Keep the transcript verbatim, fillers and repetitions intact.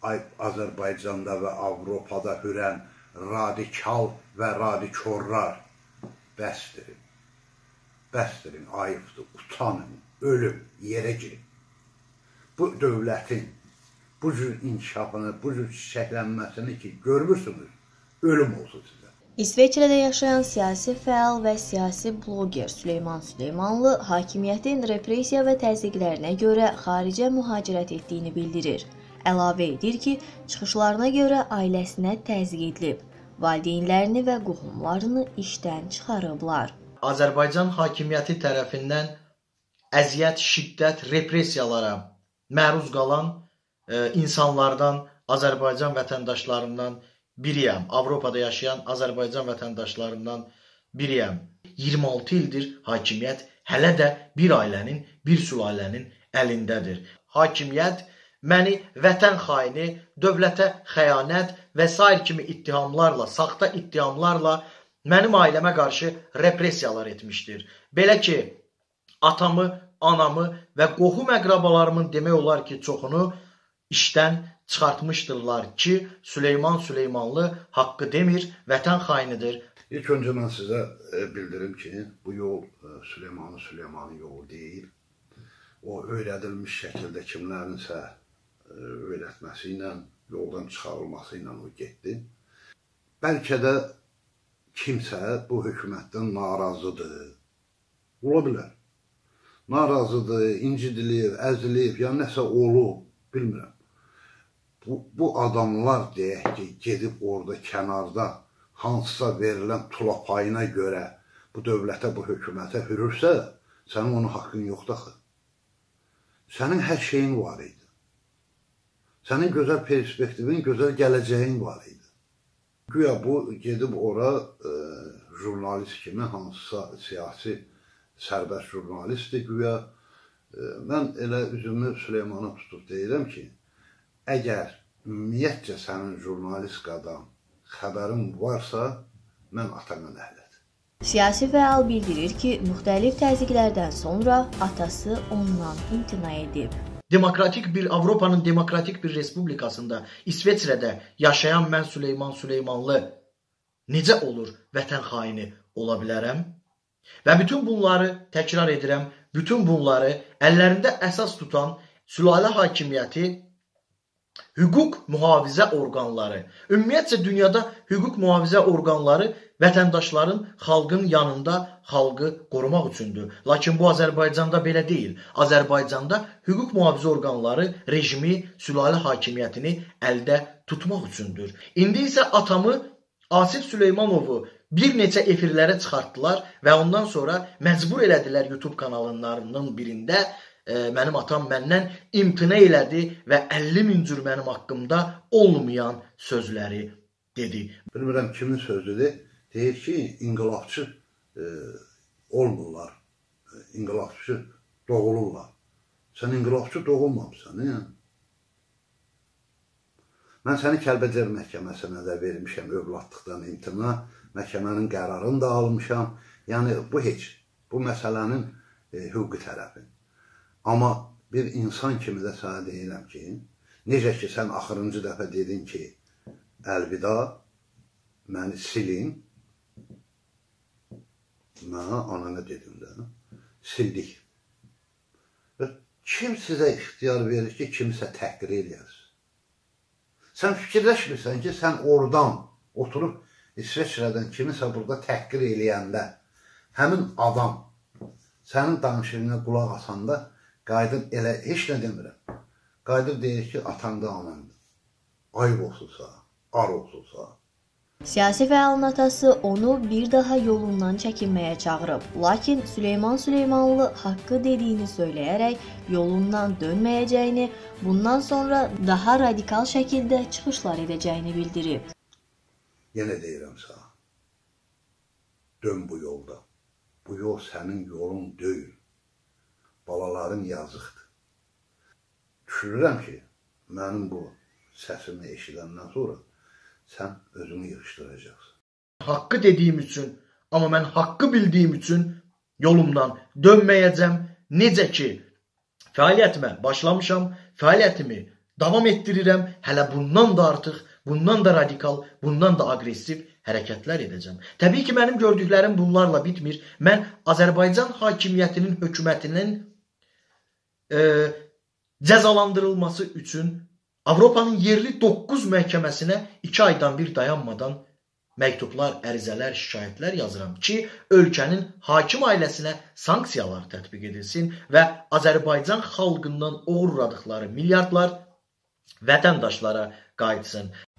Azərbaycanda və Avropada hürən radikal və radikorlar bəsdirin. Bəsdirin, ayıbdır, utanın, ölüm, yerə girin. Bu dövlətin bu cür inkişafını, bu cür çiçəklənməsini ki, görmürsünüz, ölüm olsun sizə. İsveçrədə yaşayan siyasi fəal və siyasi bloger Süleyman Süleymanlı hakimiyyətin repressiya və təzyiqlərinə görə xaricə mühacirət etdiyini bildirir. Əlavə edir ki, çıxışlarına görə ailəsinə təzyiq edilib, valideynlərini və qohumlarını işdən çıxarıblar. Azərbaycan hakimiyyəti tərəfindən əziyyət, şiddət, repressiyalara məruz qalan e, insanlardan, Azərbaycan vətəndaşlarından biriyəm. Avropada yaşayan Azərbaycan vətəndaşlarından biriyəm. iyirmi altı ildir hakimiyyət hələ də bir ailənin, bir sülalənin əlindədir. Hakimiyyət məni vətən xaini, dövlətə xəyanət və sair kimi ittihamlarla, saxta ittihamlarla mənim ailəmə qarşı repressiyalar etmişdir. Belə ki, atamı, anamı və qohum əqrabalarımın demək olar ki, çoxunu işdən çıxartmışdırlar ki, Süleyman Süleymanlı haqqı demir, vətən xainidir. İlk öncə mən sizə bildirim ki, bu yol Süleyman Süleymanın yolu deyil. O öyrədilmiş şəkildə kimlərinsə öyrətməsi ilə, yoldan çıxarılması ilə o getdi. Bəlkə də kimsə bu hökumətdən narazıdır. Ola bilər. Narazıdır, incidilib, əzilib, ya nəsə olub, bilmirəm. Bu, bu adamlar deyək ki, gedib orada kənarda hansısa verilən tulapayına görə bu dövlətə, bu hökumətə hürürsə, sənin onun haqqın yoxdur axı. Sənin hər şeyin var idi. Sənin gözəl perspektivin, gözəl gələcəyin var idi. Güya bu gedib ora e, jurnalist kimi, hansısa siyasi sərbəst jurnalistdir. Güya e, mən elə üzümü Süleymana tutub deyirəm ki, əgər ümumiyyətcə sənin jurnalist qadam xəbərin varsa, mən atana nəhlət. Siyasi fəal bildirir ki, müxtəlif təzyiqlərdən sonra atası ondan imtina edib. Demokratik bir Avropanın demokratik bir respublikasında, İsveçrədə yaşayan mən Süleyman Süleymanlı necə olur vətən xaini ola bilərəm? Və bütün bunları təkrar edirəm, bütün bunları əllərində əsas tutan sülalə hakimiyyəti, hüquq mühafizə orqanları, ümumiyyətcə dünyada hüquq mühafizə orqanları vətəndaşların, xalqın yanında xalqı qorumaq üçündür. Lakin bu Azərbaycanda belə deyil. Azərbaycanda hüquq mühafizə orqanları rejimi, sülalə hakimiyyətini əldə tutmaq üçündür. İndi isə atamı Asif Süleymanovu bir neçə efirlərə çıxartdılar və ondan sonra məcbur elədilər YouTube kanallarının birində e, mənim atam məndən imtina elədi və əlli min cür mənim haqqımda olmayan sözləri dedi. Bilmirəm kimin sözüdür. Deyir ki, inqilabçı e, olmurlar, inqilabçı doğulurlar. Sən inqilabçı doğulmamısan, e? Mən səni Kəlbəcər məhkəməsinə də vermişəm övladlıqdan imtina, məhkəmənin qərarını da almışam. Yəni, bu heç, bu məsələnin e, hüquqi tərəfi. Amma bir insan kimi də sənə deyirəm ki, necə ki, sən axırıncı dəfə dedin ki, əlvida, məni silin, mən anana dedim də, sildik. Və kim sizə ixtiyar verir ki, kimsə təhqir eləyəsin? Sən fikirləşmirsən ki, sən oradan oturub İsveçrədən kimisə burada təhqir eləyəndə, həmin adam sənin danışığına qulaq asanda qayıdıb elə, heç nə demirəm, qayıdıb deyir ki, atan da anandır. Ayıb olsunsa, ar olsunsa. Siyasi fəalın atası onu bir daha yolundan çəkinməyə çağırıb. Lakin Süleyman Süleymanlı haqqı dediyini söyləyərək yolundan dönməyəcəyini, bundan sonra daha radikal şəkildə çıxışlar edəcəyini bildirib. Yenə deyirəm sana, dön bu yolda. Bu yol sənin yolun deyil. Balaların yazıqdır. Düşünürəm ki, mənim bu səsimi eşidəndən sonra sən özünü yığışdıracaqsın. Haqqı dediyim üçün, amma mən haqqı bildiyim üçün yolumdan dönməyəcəm. Necə ki, fəaliyyətimə başlamışam, fəaliyyətimi davam etdirirəm. Hələ bundan da artıq, bundan da radikal, bundan da aqressiv hərəkətlər edəcəm. Təbii ki, mənim gördüklərim bunlarla bitmir. Mən Azərbaycan hakimiyyətinin, hökumətinin e, cəzalandırılması üçün Avropanın yerli doqquz məhkəməsinə iki aydan bir dayanmadan məktublar, ərizələr, şikayətlər yazıram ki, ölkənin hakim ailəsinə sanksiyalar tətbiq edilsin və Azərbaycan xalqından oğurladıqları milyardlar vətəndaşlara qayıtsın.